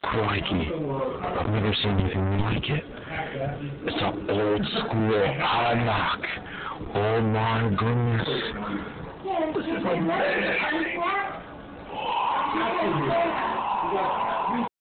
Crikey. I've never seen anything like it. It's an old school iMac. Oh my goodness.